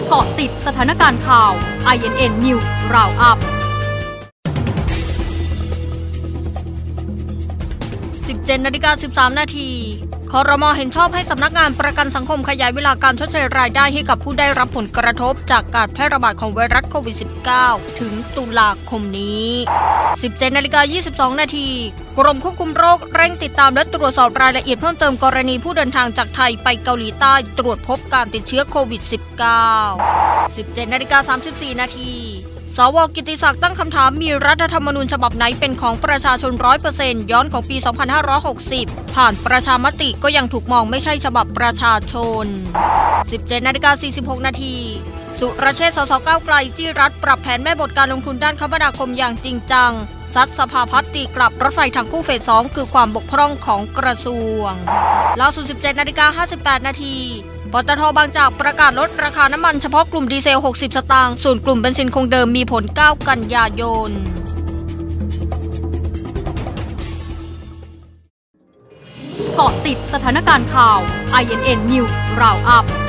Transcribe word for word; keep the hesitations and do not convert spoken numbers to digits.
เกาะติดสถานการณ์ข่าว ไอ เอ็น เอ็น News Roundup สิบเจ็ดนาฬิกาสิบสามนาทีครม.เห็นชอบให้สำนักงานประกันสังคมขยายเวลาการชดเชยรายได้ให้กับผู้ได้รับผลกระทบจากการแพร่ระบาดของไวรัสโควิด สิบเก้า ถึงตุลาคมนี้ สิบเจ็ดนาฬิกายี่สิบสองนาทีกรมควบคุมโรคเร่งติดตามและตรวจสอบรายละเอียดเพิ่มเติมกรณีผู้เดินทางจากไทยไปเกาหลีใต้ตรวจพบการติดเชื้อโควิด สิบเก้า สิบเจ็ดนาฬิกาสามสิบสี่นาทีสว.กิติศักดิ์ตั้งคำถามมีรัฐธรรมนูญฉบับไหนเป็นของประชาชน ร้อยเปอร์เซ็นต์ ย้อนของปี สองพันห้าร้อยหกสิบ ผ่านประชามติก็ยังถูกมองไม่ใช่ฉบับประชาชน สิบเจ็ดนาฬิกาสี่สิบหกนาทีสุรเชษฐ์ สสก้าวไกลจี้รัฐปรับแผนแม่บทการลงทุนด้านคมนาคมอย่างจริงจังซัดสภาพัฒน์ตีกลับรถไฟทางคู่เฟสสองคือความบกพร่องของกระทรวงล่าสุด สิบเจ็ดนาฬิกาห้าสิบแปดนาทีปตท.บางจากประกาศลดราคาน้ำมันเฉพาะกลุ่มดีเซลหกสิบสตางค์ส่วนกลุ่มเบนซินคงเดิมมีผลเก้ากันยายนเกาะติดสถานการณ์ข่าว ไอ เอ็น เอ็น News Roundup